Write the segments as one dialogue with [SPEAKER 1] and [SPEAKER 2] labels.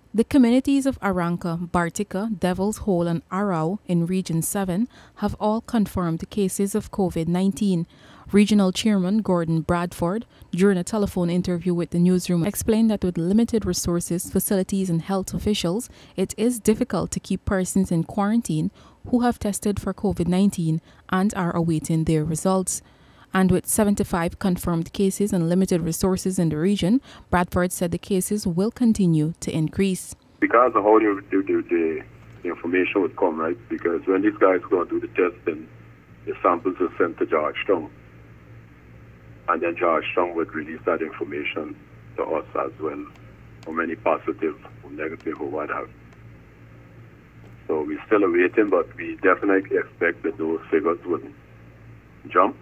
[SPEAKER 1] The communities of Aranca, Bartica, Devil's Hole, and Arau in Region 7 have all confirmed cases of COVID-19. Regional Chairman Gordon Bradford, during a telephone interview with the newsroom, explained that with limited resources, facilities, and health officials, it is difficult to keep persons in quarantine who have tested for COVID-19 and are awaiting their results. And with 75 confirmed cases and limited resources in the region, Bradford said the cases will continue to increase.
[SPEAKER 2] Because of how the information would come, right? Because when these guys go and do the testing, the samples are sent to Georgetown. And then Georgetown would release that information to us as well, how many positive or negative or what have. So we're still awaiting, but we definitely expect that those figures would jump.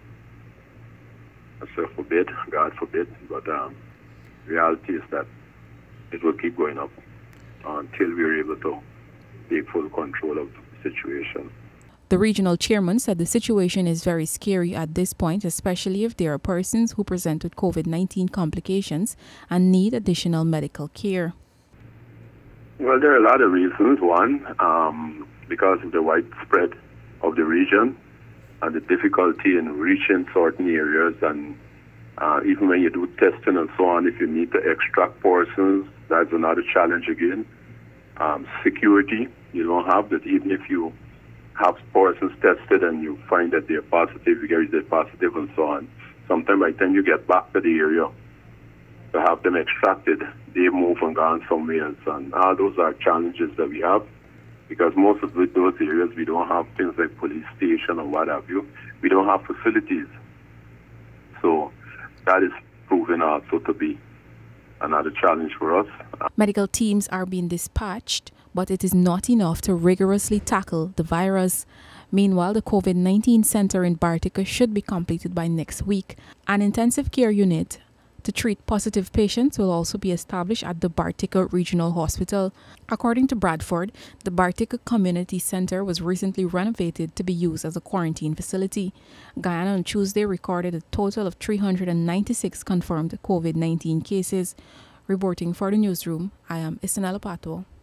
[SPEAKER 2] So forbid, God forbid, but reality is that it will keep going up until we're able to take full control of the situation.
[SPEAKER 1] The regional chairman said the situation is very scary at this point, especially if there are persons who present with COVID-19 complications and need additional medical care.
[SPEAKER 2] Well, there are a lot of reasons. One, because of the widespread of the region, and the difficulty in reaching certain areas, and even when you do testing and so on, if you need to extract persons, that's another challenge again. Security, you don't have that. Even if you have persons tested and you find that they're positive, you get they're positive and so on, sometimes by the time you get back to the area to have them extracted, they move and gone somewhere else. And all those are challenges that we have. Because most of those areas, we don't have things like police station or what have you. We don't have facilities. So that is proven also to be another challenge for us.
[SPEAKER 1] Medical teams are being dispatched, but it is not enough to rigorously tackle the virus. Meanwhile, the COVID-19 center in Bartica should be completed by next week. An intensive care unit to treat positive patients will also be established at the Bartica Regional Hospital. According to Bradford, the Bartica Community Center was recently renovated to be used as a quarantine facility. Guyana on Tuesday recorded a total of 396 confirmed COVID-19 cases. Reporting for the newsroom, I am Isanella Pato.